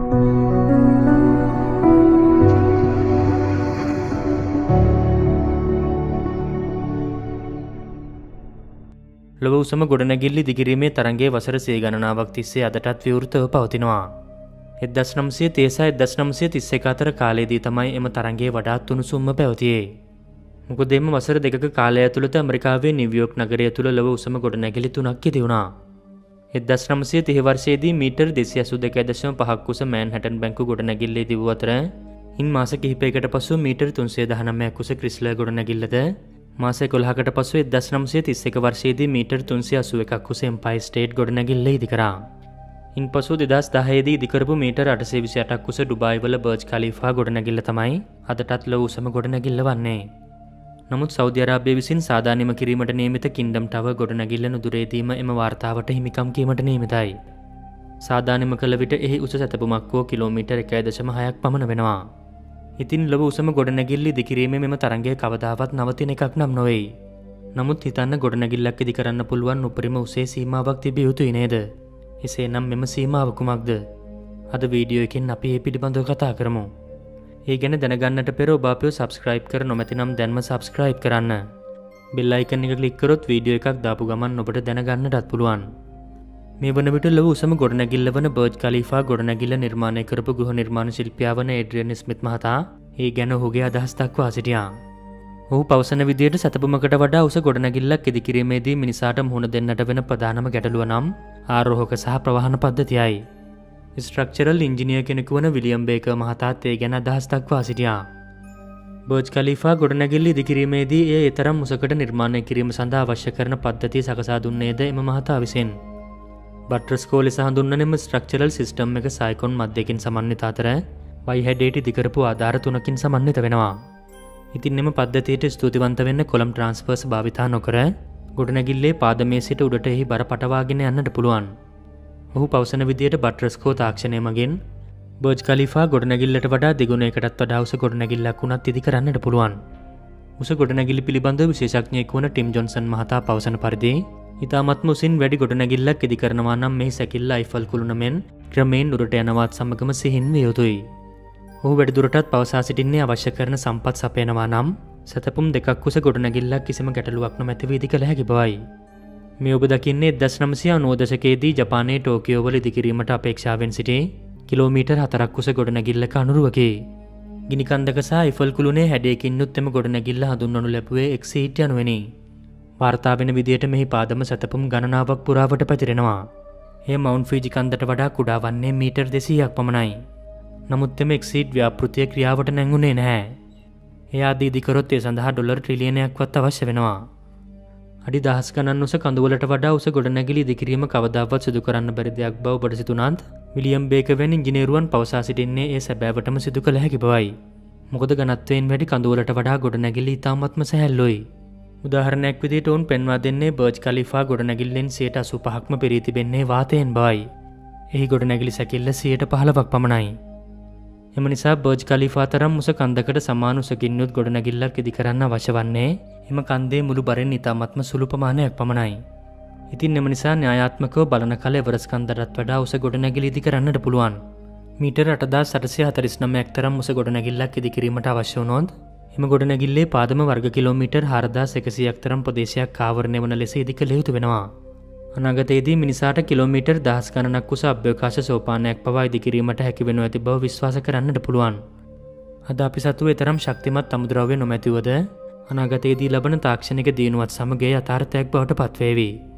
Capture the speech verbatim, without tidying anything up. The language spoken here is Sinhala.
ලොව උසම ගොඩනැගිල්ල ඉදිකිරීමේ තරඟයේ වසර සිය ගණනාවක් තිස්සේ අදටත් විවෘතව පවතිනවා. එක්දහස් නවසිය තිහ සහ එක්දහස් නවසිය තිස් එක අතර කාලයේදී තමයි එම තරඟයේ වඩාත් උණුසුම්ම පැවතියේ. මොකද එම වසර දෙකක කාලය ඇතුළත ඇමරිකාවේ නිව්යෝර්ක් නගරය තුළ ලොව උසම ගොඩනැගිලි තුනක් ඉදි වුණා. එක්දහස් නවසිය තිහ වර්ෂයේදී මීටර් දෙසිය අසූ දෙක දශම පහක් උස මෑන්හටන් බැංකු ගොඩනැගිල්ල ඉදි වූ අතර ඉන් මාස කිහිපයකට පසු මීටර් තුන්සිය දහනවයක් උස ක්‍රිස්ලර් ගොඩනැගිල්ලද මාස එකොළහකට පසු එක්දහස් නවසිය තිස් එක වර්ෂයේදී මීටර් තුන්සිය අසූ එකක් උස එම්පයර් ස්ටේට් ගොඩනැගිල්ල ඉදි කරා. ඉන්පසු දෙදහස් දහයේදී ඉදි කරපු මීටර් අටසිය විසි අටක් උස ඩුබායි වල බර්ජ් ඛලීෆා ගොඩනැගිල්ල තමයි අදටත් ලොව උසම ගොඩනැගිල්ල වන්නේ. නමුත් සෞදි අරාබිය විසින් සාදානෙම කිරීමට නියමිත කින්ඩම් ටවර් ගොඩනැගිල්ල නුදුරේදීම එම වාර්තාවට හිමිකම් කීමට නියමිතයි. සාදානෙම කළ විට එහි උස සැතපුමක් වූ කිලෝමීටර් එකයි දශම හයක් පමණ වෙනවා. ඉතින් ලොව උසම ගොඩනැගිල්ල ඉදිකිරීමේ මෙම තරඟය කවදාවත් නවතින එකක් නම් නොවේ. නමුත් හිතන්න ගොඩනැගිල්ලක් ඉදි කරන්න පුළුවන් උපරිම උසේ සීමාවක් තිබිය යුතුයි නේද? එසේනම් මෙම සීමාව කුමක්ද? අද වීඩියෝ එකෙන් අපි මේ පිළිබඳව කතා කරමු. ඒ ගැන දැනගන්නට පෙර ඔබ අපිව subscribe කර නොමැතිනම් දැන්ම subscribe කරන්න. bell icon එක click කරොත් වීඩියෝ එකක් දාපු ගමන් ඔබට දැනගන්නටත් පුළුවන්. මේ වන විට ලොව උසම ගොඩනැගිල්ල වන බර්ජ් ඛලීෆා ගොඩනැගිල්ල නිර්මාණය කරපු ගෘහ නිර්මාණ ශිල්පියා වන ඒඩ්‍රියන් ස්මිත් මහතා ඒ ගැන ඔහුගේ අදහස් දක්වා සිටියා. ඔහු පවසන විදියට සැතපුමකට වඩා උස ගොඩනැගිල්ලක් ඉදිකිරීමේදී මිනිසාට මුහුණ දෙන්නට වෙන ප්‍රධානම ගැටලුව නම් ආරෝහක සහ ප්‍රවාහන පද්ධතියයි. ස්ට්‍රක්චරල් ඉංජිනියර් කෙනෙකු වන විලියම් බේකර් මහතාත් ඒ ගැන අදහස් දක්වා සිටියා. බර්ජ් ඛලීෆා ගොඩනැගිල්ල ඉදිකිරීමේදී එය ඊතරම් උසකට නිර්මාණය කිරීම සඳහා අවශ්‍ය කරන පද්ධතිය සකසා දුන්නේද එම මහතා විසින්. බට්රස් කෝ ලෙස හඳුන්වන එම ස්ට්‍රක්චරල් සිස්ටම් එක සයිකොන් මැදකින් සමන්විත අතර වයි හැඩයට ඉදිකරපු ආධාර තුනකින් සමන්විත වෙනවා. ඉතින් එම පද්ධතියට ස්තුතිවන්ත වෙන්න කොලම් ට්‍රාන්ස්ෆර්ස් භාවිතා නොකර ගොඩනැගිල්ලේ පාදමේ සිට උඩට එහි බර පටවාගෙන යන්නට පුළුවන්. ඔහු පවසන විදියට බට්රස් කෝ තාක්ෂණය මගින් බර්ජ් ඛලීෆා ගොඩනැගිල්ලට වඩා දෙගුණයකටත් වඩා උස ගොඩනැගිල්ලක් වුණත් ඉදි කරන්නට පුළුවන්. උස ගොඩනැගිලි පිළිබඳව විශේෂඥයෙකු වන ටිම් ජොන්සන් මහතා පවසන පරිදි ඉතාමත්ම උසින් වැඩි ගොඩනැගිල්ලක් ඉදි කරනවා නම් මෙහි සැකිල්ල අයිෆල් කුළුණ මෙන් ක්‍රමයෙන් උඩට යනවත් සමගම සිහින් විය යුතුයි. ඔහු වැඩිදුරටත් පවසා සිටින්නේ අවශ්‍ය කරන සම්පත් සපයනවා නම් සැතපුම් දෙකක් උස ගොඩනැගිල්ලක් කිසිම ගැටලුවක් නොමැතිව ඉදි කළ හැකි බවයි. මේ ඔබ දකින්නේ එක්දහස් නවසිය අනූ දශකයේදී ජපානයේ ටෝකියෝ වල ඉදිකිරීමට අපේක්ෂාවෙන් සිටි කිලෝමීටර් හතරක් උස ගොඩනැගිල්ලක අනුරුවකි. ගිනිකන්දක සහ අයිෆල් කුළුණේ හැඩයකින්නුත් එම ගොඩනැගිල්ල හඳුන්වනු ලැබුවේ එක්සීට් යනුවෙනි. වාර්තා වෙන විදියට මෙහි පාදම සැතපුම් ගණනාවක් පුරාවට පැතිරෙනවා. එය මවුන්ට් ෆීජි කන්දට වඩා කුඩා වන්නේ මීටර් දෙසීයක් පමණයි. නමුත් එම එක්සීට් ව්‍යාපෘතිය ක්‍රියාවට නැංගුණේ නැහැ. එය ආදී ඉදි කරොත් ඒ සඳහා ඩොලර් ට්‍රිලියනයක්වත් අවශ්‍ය වෙනවා. අඩි දහස් ගණන් උස කඳුවලට වඩා උස ගොඩනැගිලි ඉදිකිරීම කවදාවත් සිදු කරන්න බැරි දෙයක් බව ඔබට සිතුනත් විලියම් බේකර් වැනි ඉංජිනේරුවන් පවසා සිටින්නේ ඒ සැබෑවටම සිදු කළ හැකි බවයි. මොකද ඝනත්වයෙන් වැඩි කඳුවලට වඩා ගොඩනැගිලි ඉතාමත්ම සැහැල්ලුයි. උදාහරණයක් විදිහට උන් පෙන්වා දෙන්නේ බර්ජ් ඛලීෆා ගොඩනැගිල්ලෙන් සියයට අසූ පහක්ම පිරී තිබෙන්නේ වාතයෙන් බවයි. එහි ගොඩනැගිලි සැකිල්ල සියයට පහළොවක් පමණයි. එම නිසා බර්ජ් ඛලීෆා තරම් උස කන්දකට සමාන උසකින් යුත් ගොඩනැගිල්ලක් ඉදි කරන්න අවශ්‍ය වන්නේ එම කන්දේ මුළු බරෙන් ඉතාමත්ම සුළු ප්‍රමාණයක් පමණයි. ඉතින් එම නිසා න්‍යායාත්මකව බලන කල එවරස් කන්දටත් වඩා උස ගොඩනැගිලි ඉදි කරන්නට පුළුවන්. මීටර් අටදාස් අටසිය හතළිස් නවයක් තරම් උස ගොඩනැගිල්ලක් ඉදි කිරීමට අවශ්‍ය වුණොත් එම ගොඩනැගිල්ලේ පාදම වර්ග කිලෝමීටර් හාරදාස් එකසියක් තරම් ප්‍රදේශයක් ආවරණය වන ලෙස ඉදි කළ යුතු වෙනවා. අනාගතයේදී මිනිසාට කිලෝමීටර් දහස් ගණනක් උස අභ්‍යවකාශ සෝපානයක් පවා ඉදි කිරීමට හැකි වෙනු ඇති බව විශ්වාස කරන්නට පුළුවන්. අද අපි සතුව තරම් ශක්තිමත් අමුද්‍රව්‍ය නොමැතිවද අනාගතයේදී ලබන තාක්ෂණික දියුණුවත් සමග යථාර්ථයක් බවට පත්වේවි.